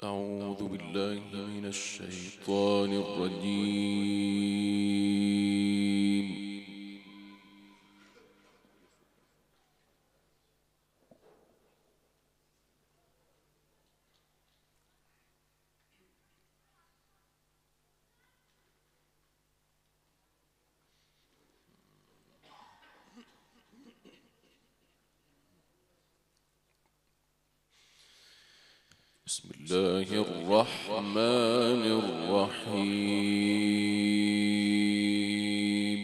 أعوذ بالله من الشيطان الرجيم. بسم الله الرحمن الرحيم.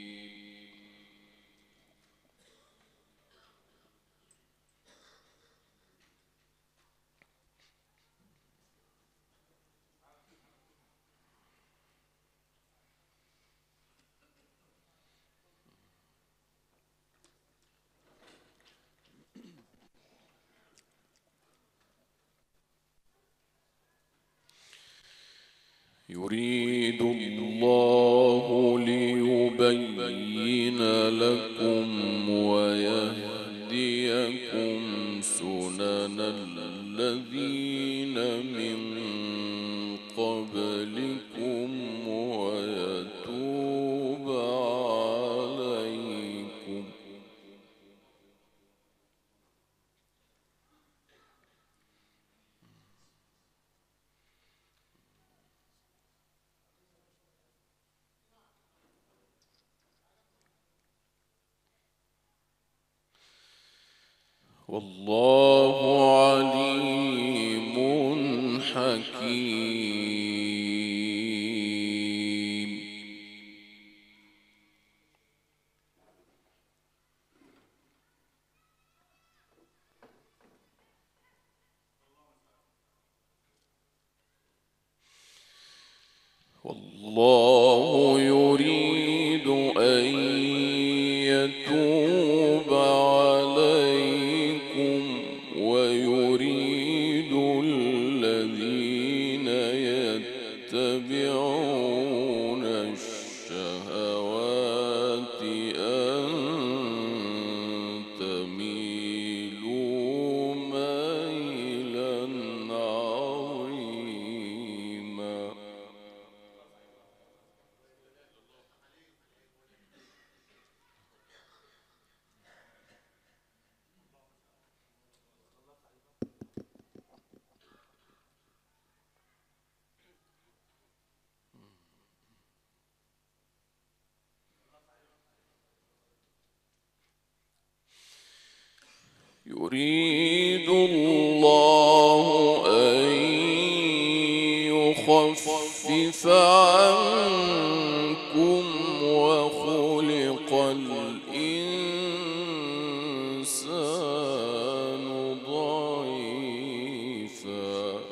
يريد الله ليبين لكم ويهديكم سنن الذين من قبلكم ويتوب عليكم. والله عليم حكيم. والله يريد أن يتوب عليكم ويريد الذين يتبعون الشهوات أن تميلوا ميلا عظيما. يريد الله أن يخفف عنكم وخلق الإنسان ضعيفا.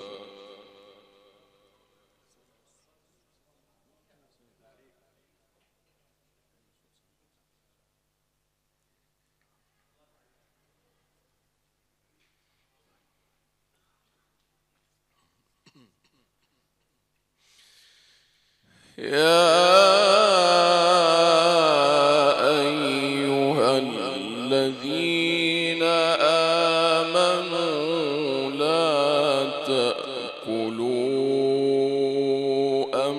يا أيها الذين آمنوا لا تأكلوا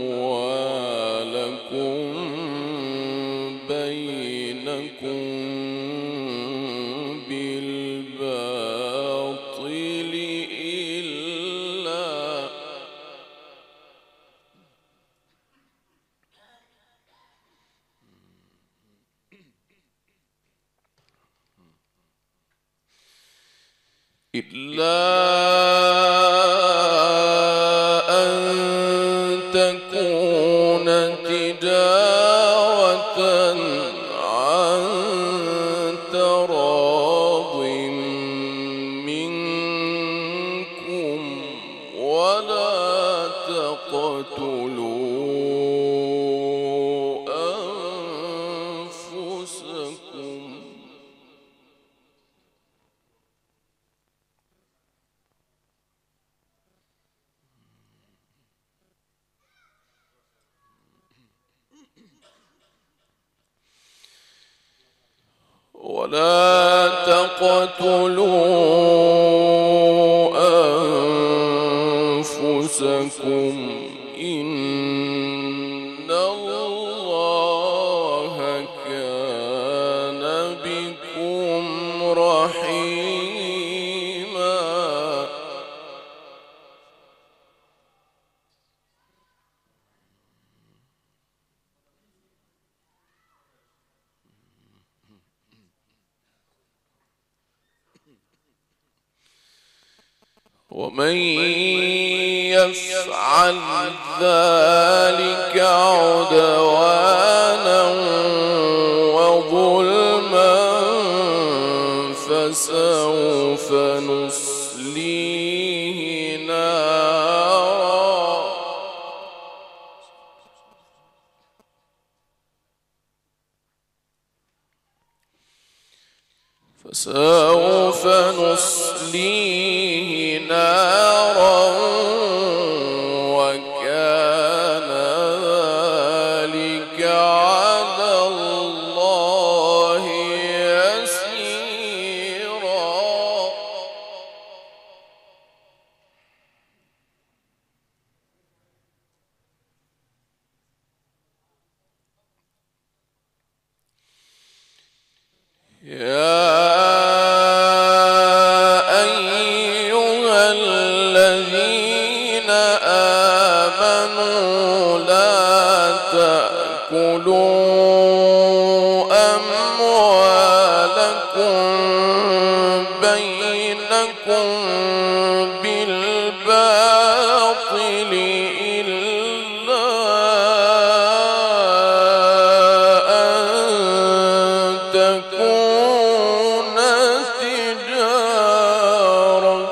أموالكم بينكم بالباطل إلا أن تكون تجارة عن تراض منكم ولا تقتلوا أنفسكم. ولا تقتلوا رحيما ومن يفعل ذلك عدوانا وظلما فسوف نصليه نارا وكان ذلك على الله يسيرا بالباطل إلا أن تكون تجارة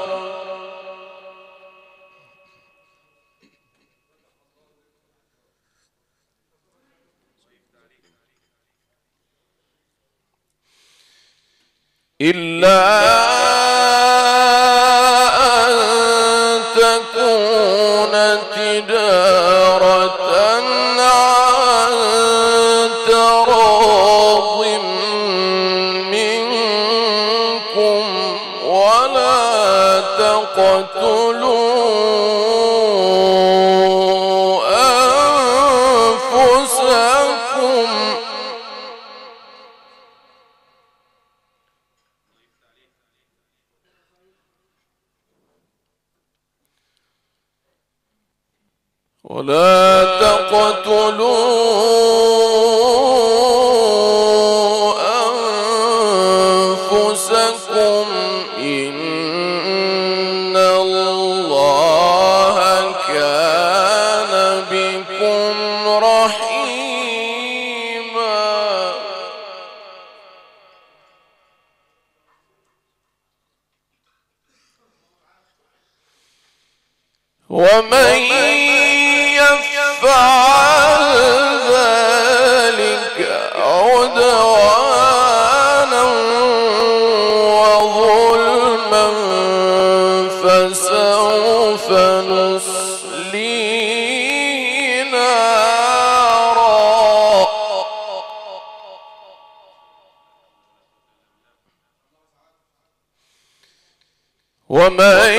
عن تراض منكم ولا تقتلوا أنفسكم إن الله كان بكم رحيما ومن يفعل ذلك عدوانا وظلما فسوف نصليه نارا ومن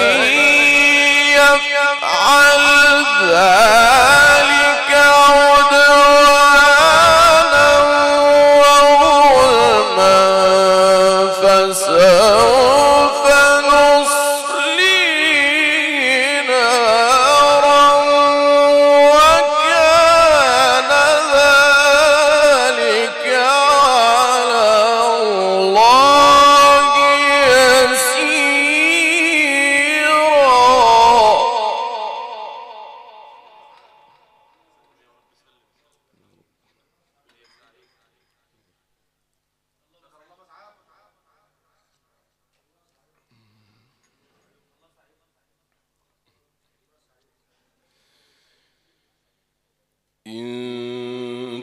يفعل ذلك عدوانا وظلما فسوف نصليه نارا وكان ذلك على الله يسيرا إن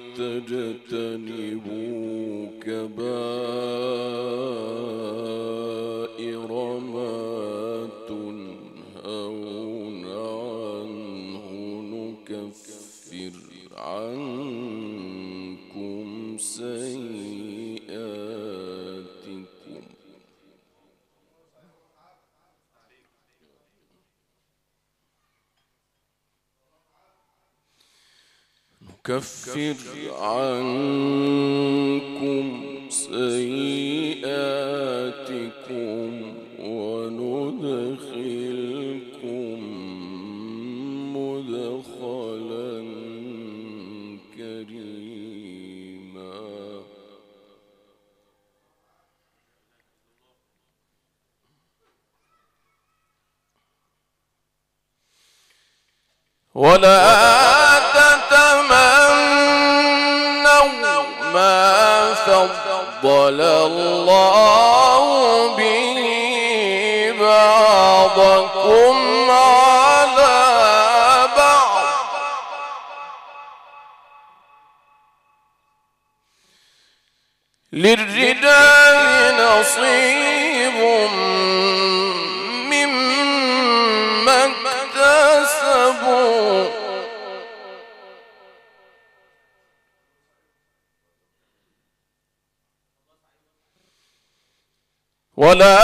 تجتنبوا كبائر ما تنهون عنه نكفر عنكم سيئاتكم سيئاتكم وندخلكم مدخلا كريما. ولا تتمنوا ما فضل الله به بعضكم على بعض للرجال نصيب مما اكتسبوا ولا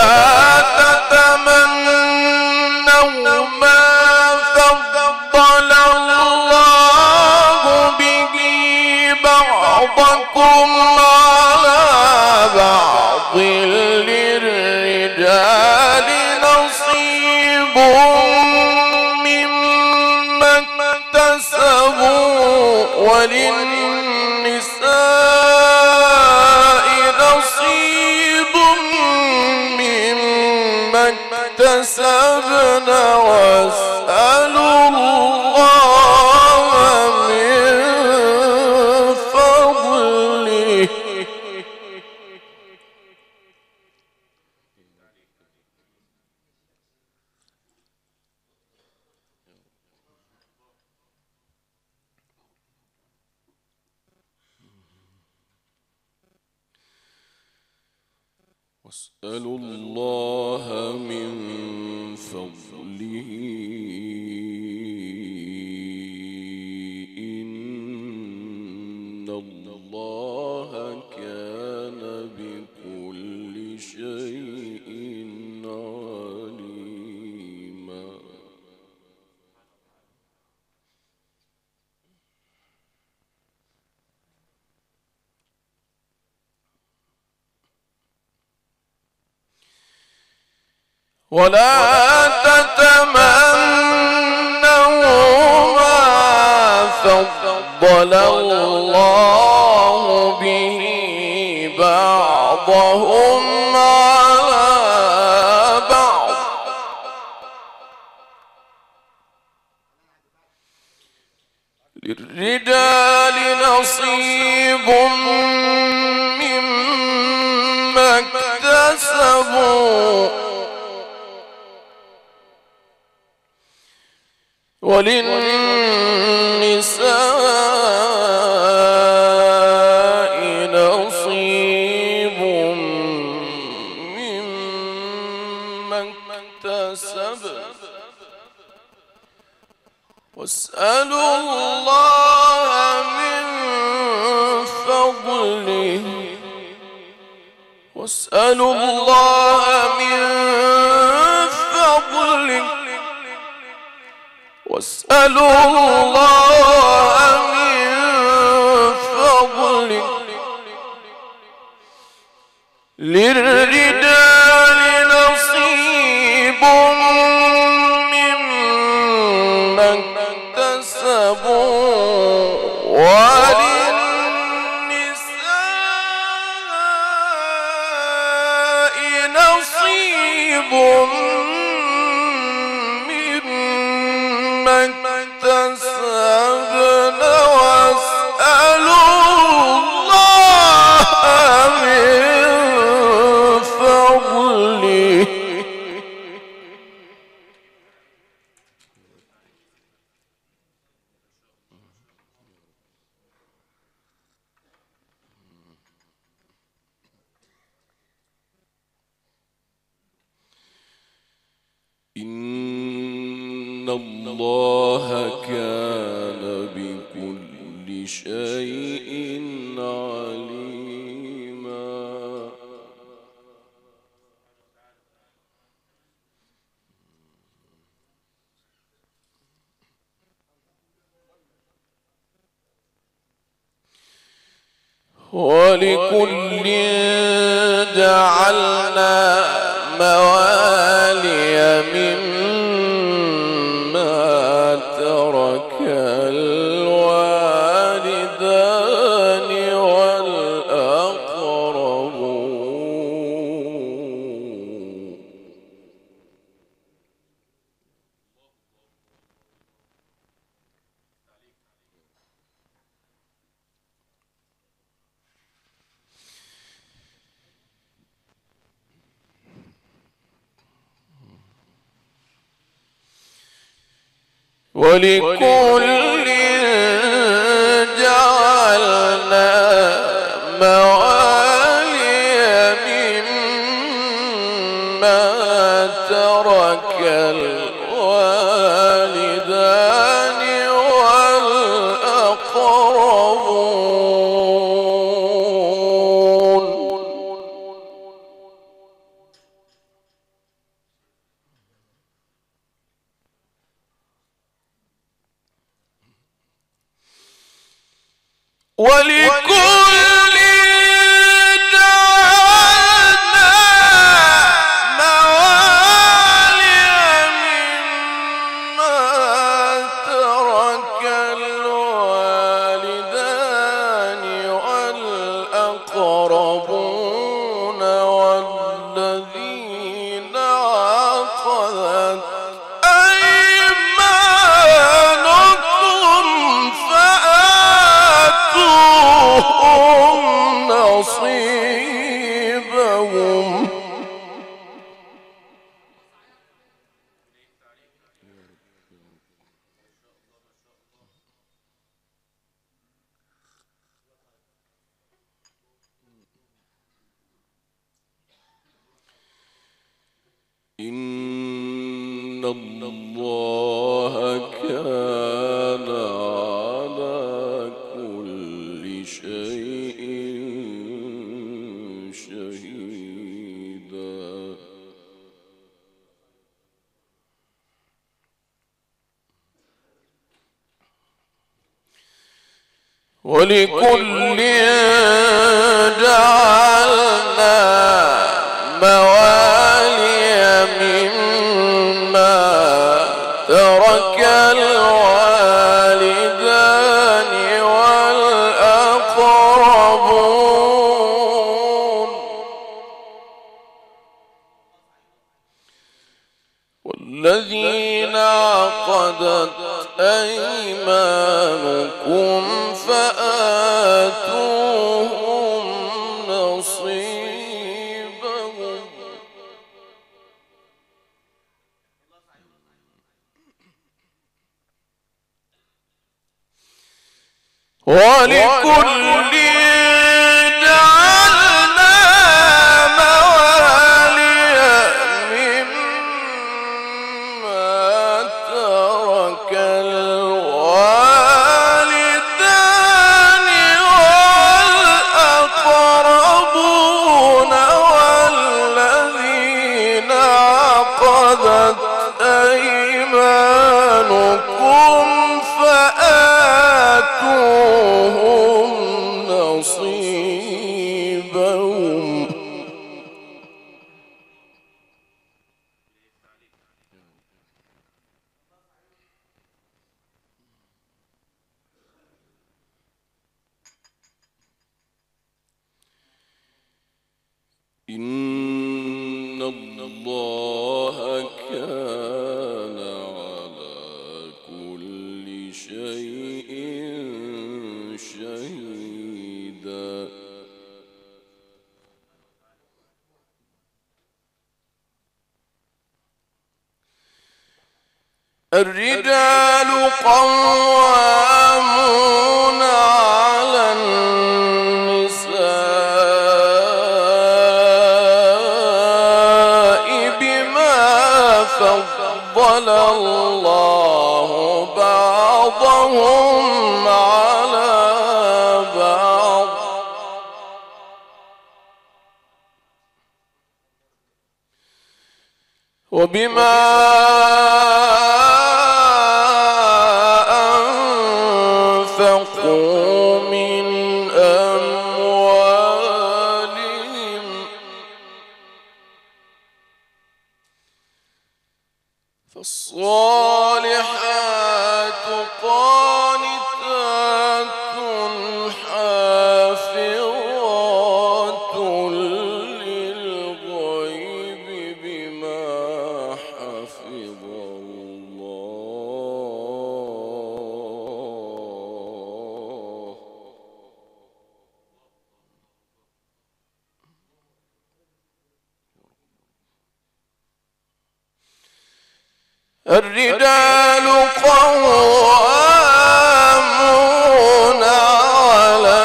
تتمنوا ما فضل الله به بعضكم على بعض للرجال نصيب مما اكتسبوا وللنساء نصيب مما اكتسبن واسألوا الله من فضله واسألوا الله من فضله إن الله كان بكل شيء عليما. ولا تتمنوا ما فضل الله به بعضهم على بعض للرجال نصيب مما اكتسبوا وللنساء نصيب مما اكتسبن واسألوا الله من فضله واسألوا الله من فضله واسألوا الله من فضله للرجال نصيب مما اكتسبوا وللنساء نصيب مما اكتسبن واسألوا الله من فضله إن الله كان بكل شيء عليما. ولكل جعلنا موالي مما ترك الوالدان والأقربون. ولكل جعلنا موالي مما ترك الوالدان والأقربون. ولكل جعلنا موالي مما ترك الوالدان والأقربون والذين عقدت أيمانكم فآتوهم نصيبهم. إن الله كان على كل شيء شهيدا. ولكل جعلنا موالي مما ترك الوالدان والأقربون والذين عقدت أيمانكم فآتوهم نصيبهم. ولكل جعلنا موالي مما ترك الوالدان والأقربون والذين عقدت أيمانكم فآتوهم نصيبهم. إن الله كان على كل شيء شهيدا. الرجال قوامون على النساء بما فضل الله بعضهم على بعض وبما أنفقوا من أموالهم فالصالحات قانتات حافظات للغيب بما حفظ الله. الرجال قوامون على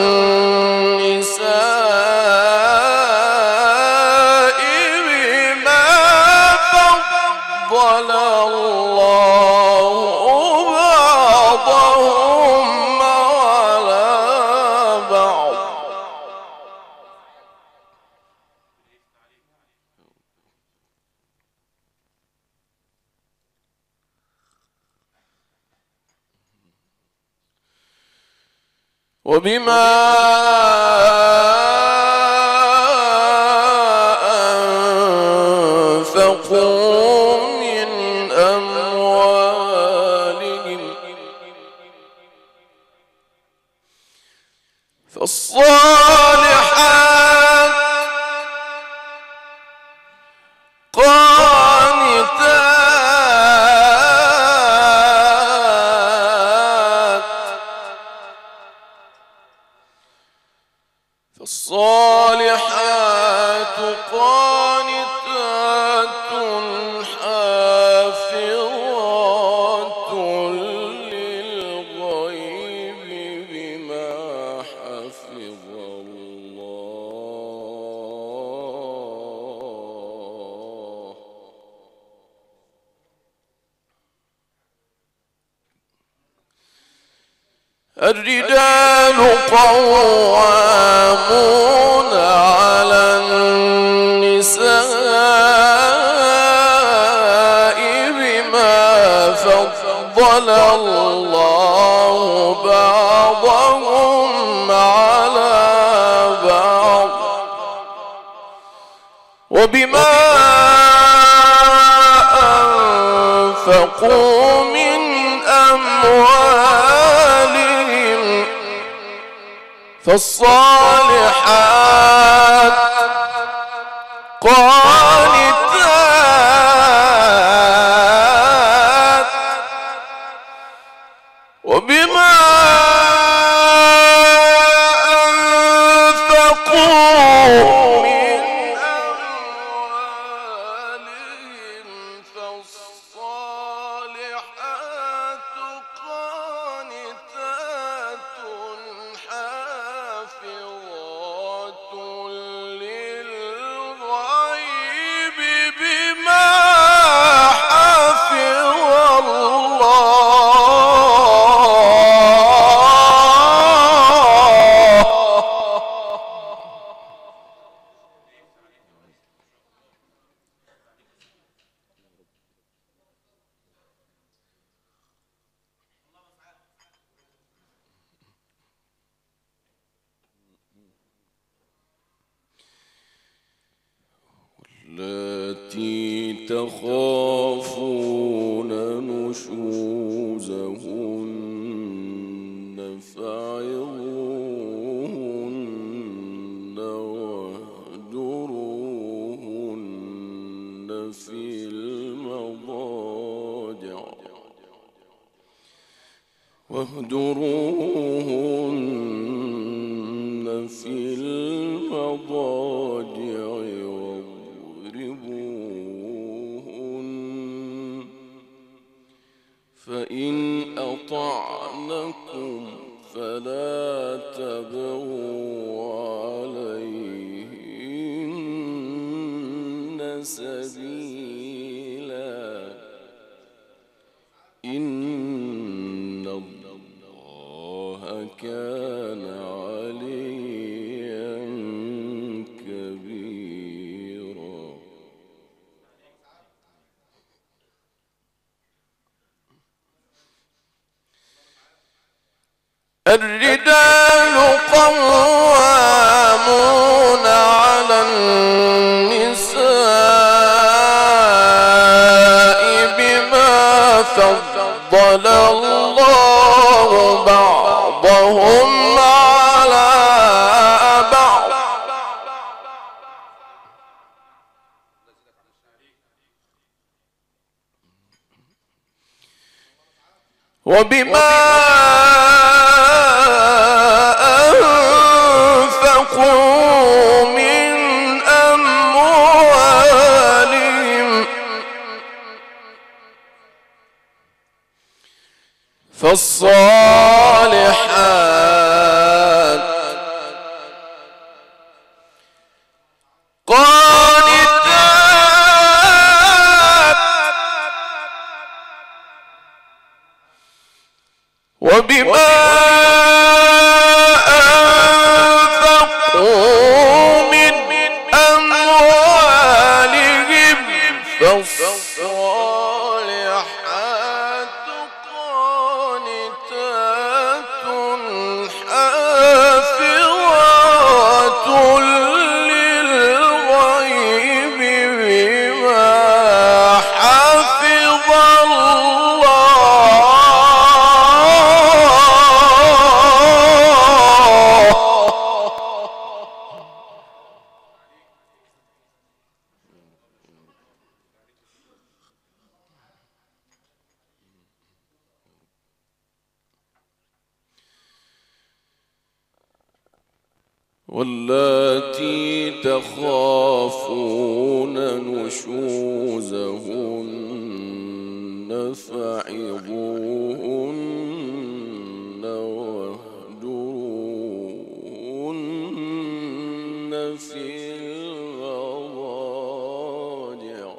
النساء بما فضل الله بعضهم على بعض. وبما أنفقوا من أموالهم فالصالحات قانتات فالصالحات قانتات حافظات للغيب بما حفظ الله. الرجال قوامون على النساء بما فضل الله بعضهم على بعض وبما أنفقوا من أموالهم فالصالحات قانتات وبما أنفقوا من أموالهم فالصالحات قانتات حافظات للغيب بما حفظ التي تخافون نشوزهن فعظوهن واهجروهن في المضاجع فإن أطعنكم فلا تبغوا عليهن سبيلا إن الله كان عليا كبيرا. الرجال قوامون على النساء الله بعضهم على بعض وبما أنفقوا من أموالهم فالصالحات قانتات وبما أنفقوا من أموالهم فالصالحات قانتات حافظات للغيب بما حفظ واللاتي تخافون نشوزهن فعظوهن واهجروهن في المضاجع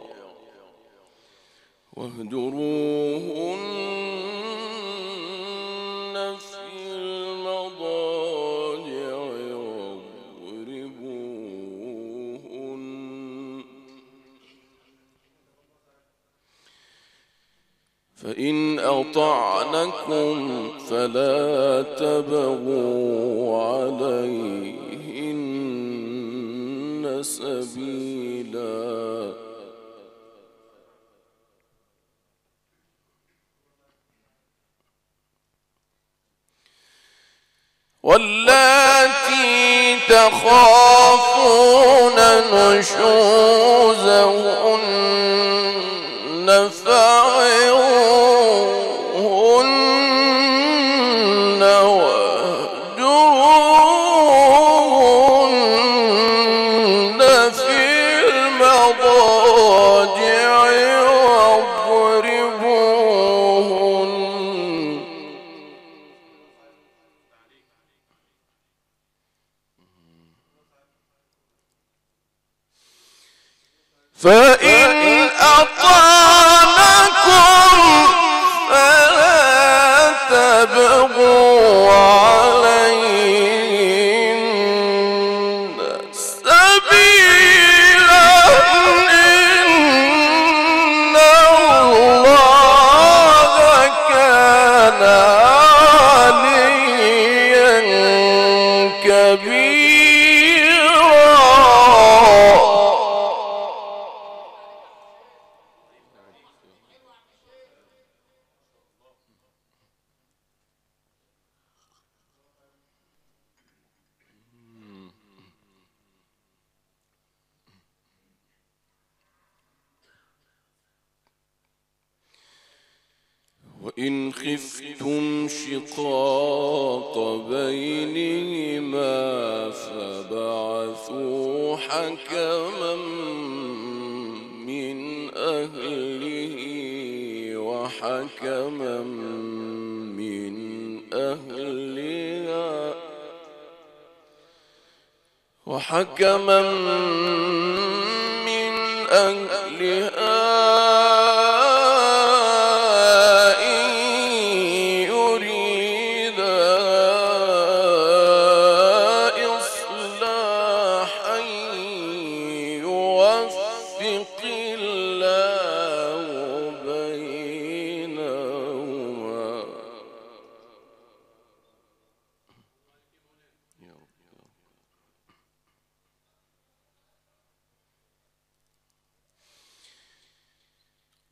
فإن أطعنكم فلا تبغوا عليهن سبيلا واللاتي تخافون نشوزهن فعظوهن واهجروهن في المضاجع واضربوهن فإن أطعنكم فلا تبغوا عليهن سبيلا إن الله كان عليا كبيرا. وإن خفتم شقاق بينهما فبعثوا حكما من أهله وحكما من أهلها يوفق الله بينهما.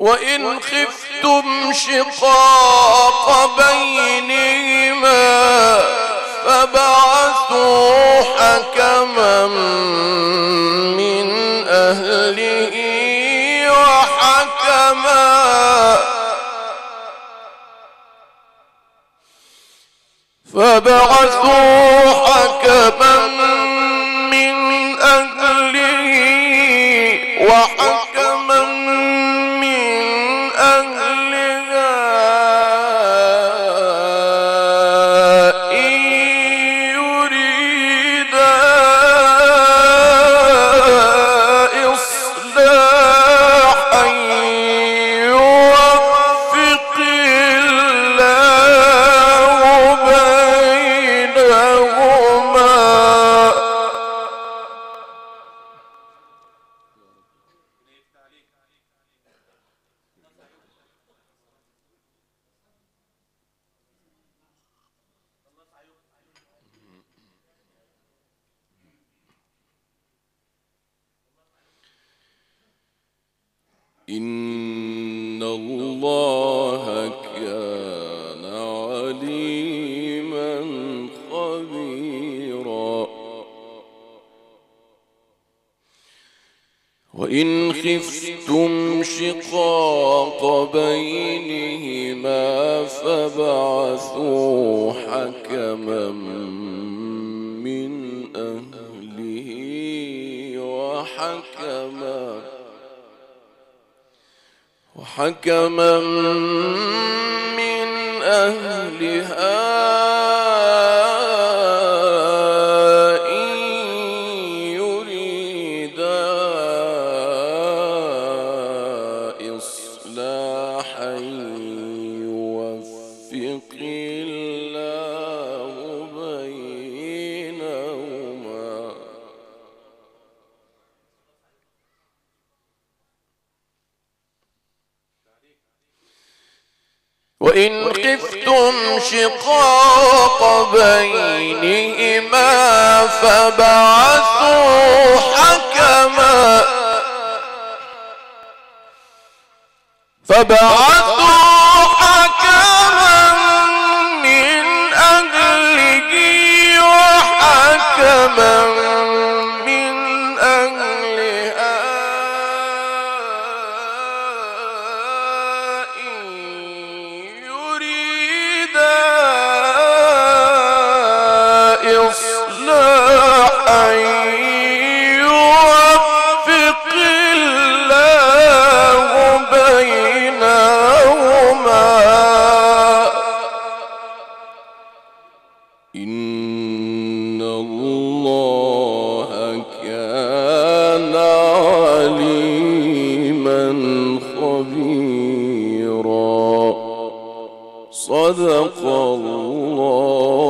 وإن خفتم شقاق بينهما فبعثوا حكما من أهله وحكما من أهلها إن يريدا إصلاحا يوفق الله بينهما. إن الله كان عليما خبيرا. وإن خفتم شقاق بينهما فابعثوا حكما من أهله وحكما من أهلها إن يريدا إصلاحا يوفق الله بينهما. وإن خفتم شقاق بينهما فابعثوا حكما من أهله وحكما من أهلها إن يريدا إصلاحا يوفق الله بينهما. إن الله كان عليما خبيرا. صدق الله